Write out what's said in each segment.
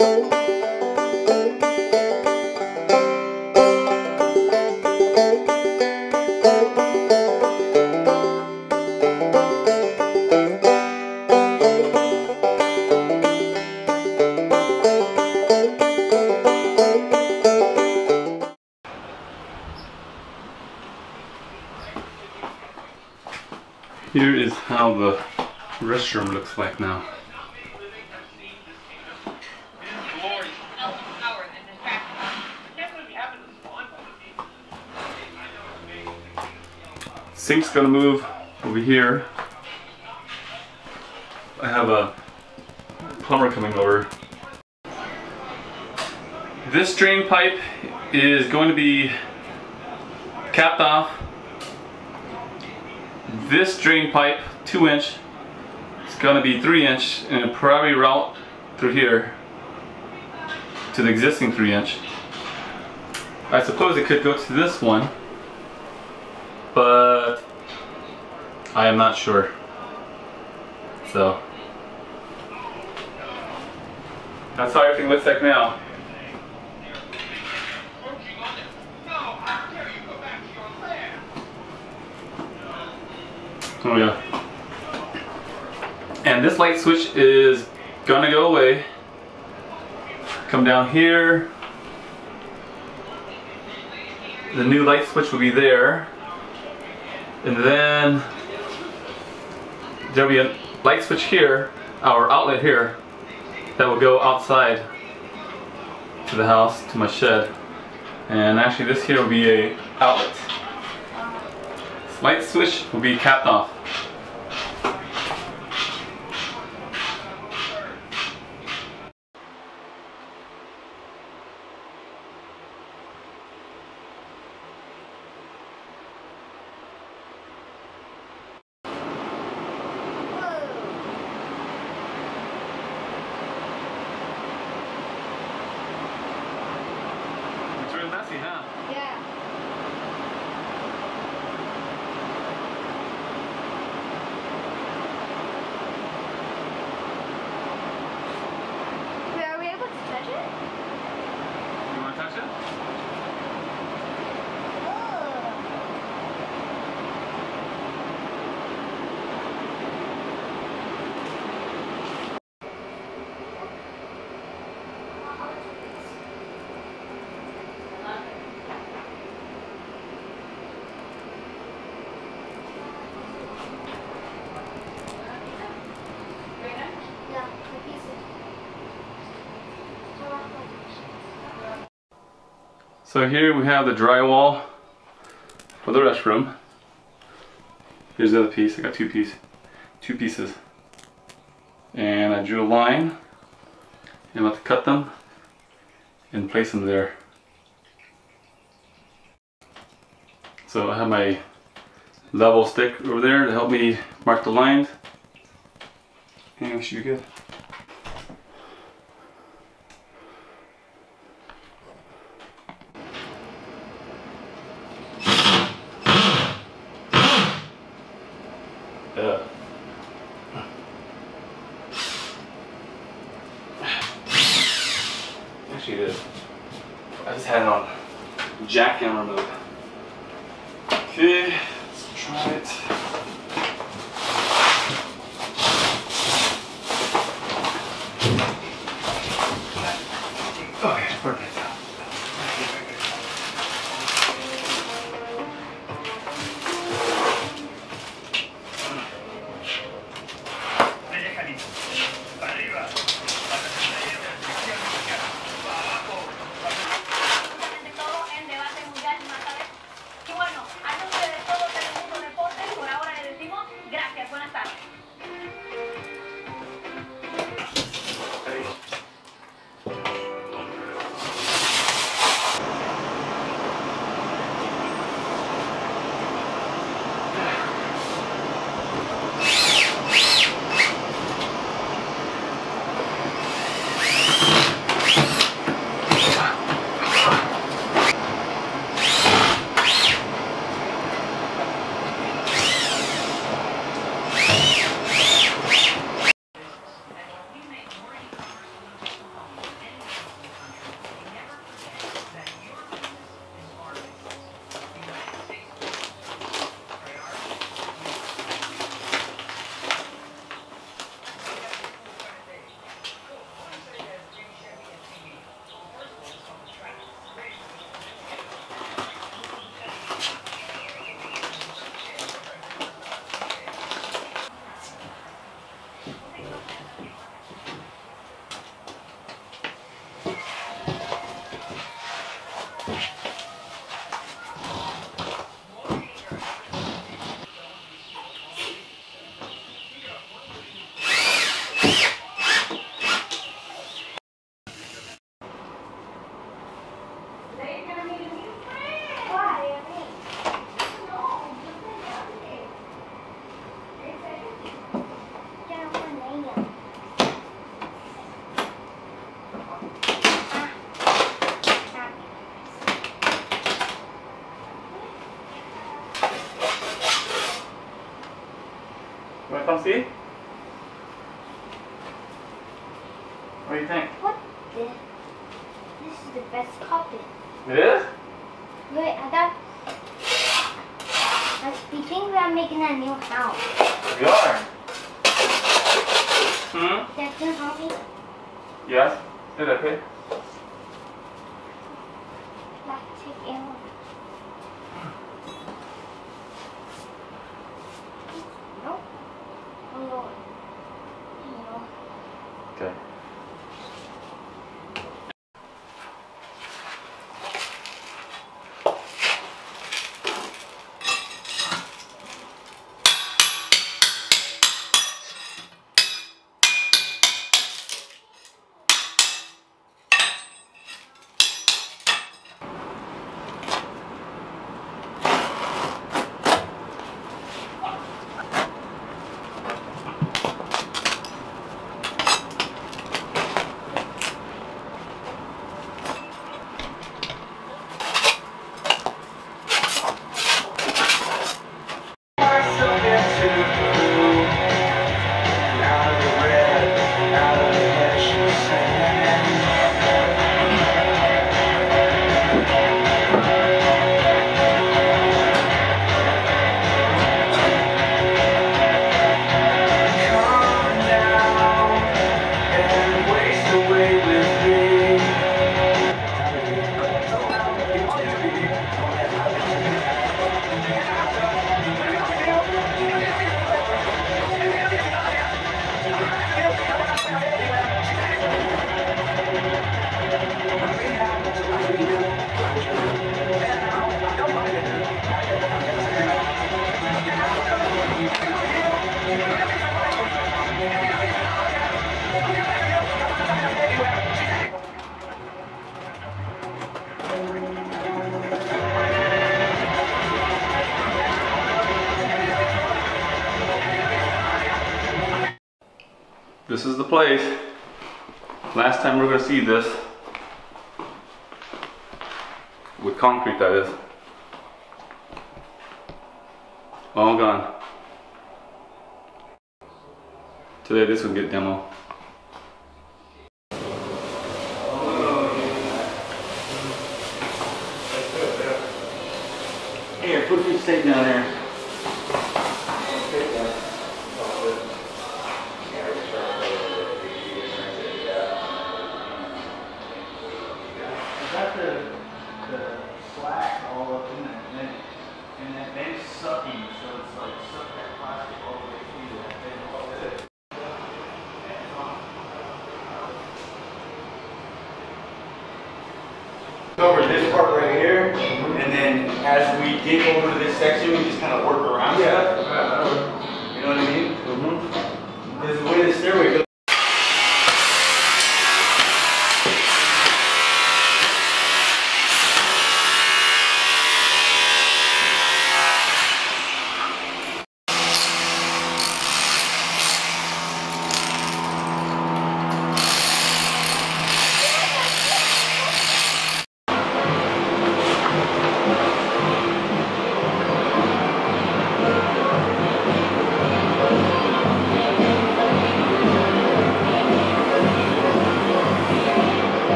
Here is how the restroom looks like now. Sink's gonna move over here. I have a plumber coming over. This drain pipe is going to be capped off. This drain pipe, 2-inch, it's gonna be 3-inch, and it'll probably route through here to the existing 3-inch. I suppose it could go to this one, but I am not sure. So that's how everything looks like now. Oh yeah. And this light switch is gonna go away. Come down here. The new light switch will be there. And then there'll be a light switch here, our outlet here, that will go outside to the house, to my shed. And actually this here will be a outlet. This light switch will be capped off. Messy, huh? Yeah. Wait, are we able to touch it? You want to touch it? So here we have the drywall for the restroom. Here's the other piece. I got two pieces. And I drew a line and I'm about to cut them and place them there. So I have my level stick over there to help me mark the lines. And we should be good. Actually it is. I just had it on jackhammer mode. Okay, let's try it. Okay, perfect. want to see? What do you think? What the? This is the best carpet. It is? Wait, we think we are making a new house. We are. Hmm? That can help me? Yes. Is it okay? Let's take it on. No? Oh, no. Okay. This is the place. Last time we're going to see this. With concrete, that is. All gone. Today this will get demo. Here, put your steak down there. Got the slack all up in there, and that bench sucking, so it's like suck that plastic all the way through that bench. Over this part right here, and then as we dig over to this section, we just kind of work around stuff. You know what I mean? Mm-hmm. There's the way the stairway goes.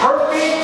perfect